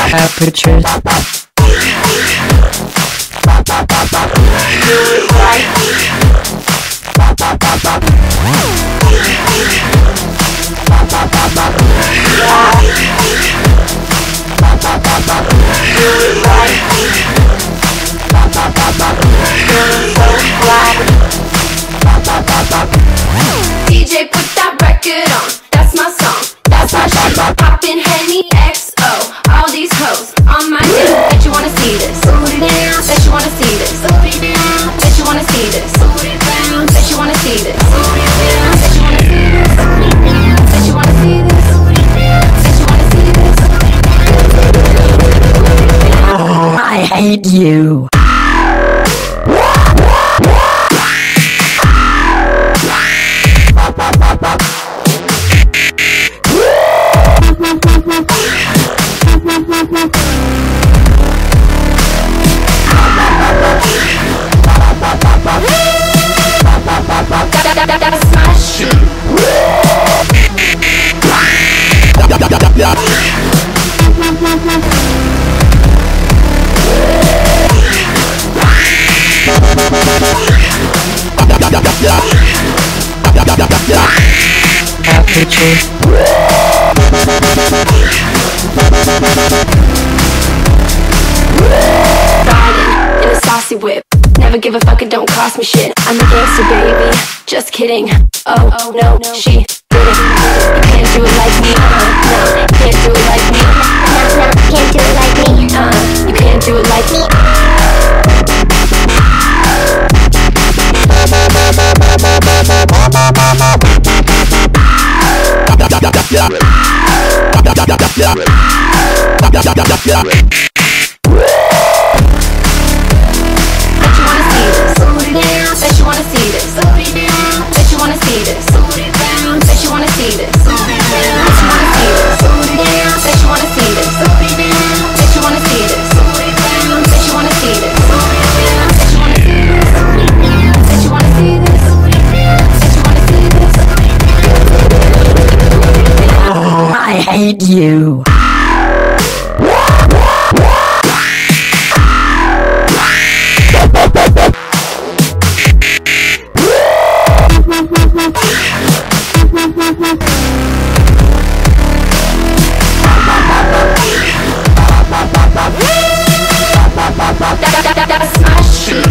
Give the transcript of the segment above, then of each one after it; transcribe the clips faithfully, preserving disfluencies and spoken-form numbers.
Aperture. Do it right. D J, put that record on. That's my song. That's my shit. Poppin' Henny X O. All these hoes on my dick. Bet you wanna see this. Bet you wanna see this. Bet you wanna see this. Bet you wanna see this. Bet you wanna see this. Bet you wanna see this. Bet you wanna see this. Oh, I hate you. That's my shit. Aperture. Riding in a saucy whip. Never give a fuck, it don't cost me shit. I'm a gangster, baby. Just kidding. Oh, oh no, no, she did it. You can't do it like me. Uh, no, you can't do it like me. No, no, can't do it like me. Uh, you can't do it like me. Bet you wanna see this. Bet you wanna see this. Bet you wanna see this. Bet you wanna see this. Bet you wanna see this. Bet you wanna see this. Bet you wanna see this. Bet you wanna see this. Bet you wanna see this. Bet you wanna see this. Oh, I hate you. That's my shit.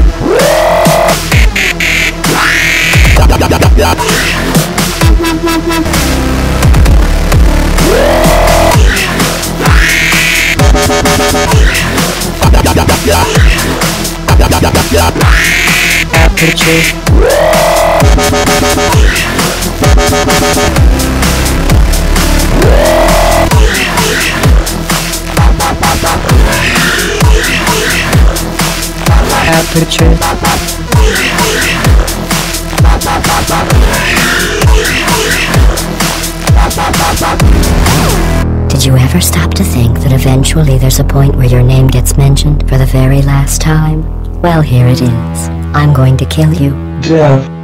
Aperture. Aperture. Did you ever stop to think that eventually there's a point where your name gets mentioned for the very last time? Well, here it is. I'm going to kill you. Death.